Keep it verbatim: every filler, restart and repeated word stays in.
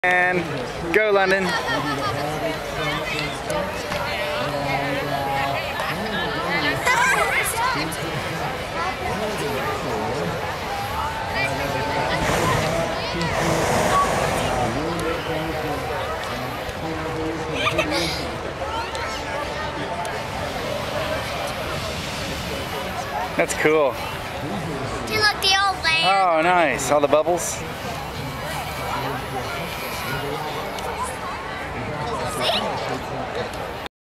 And go, London. That's cool. You look, the old land. Oh, nice. All the bubbles.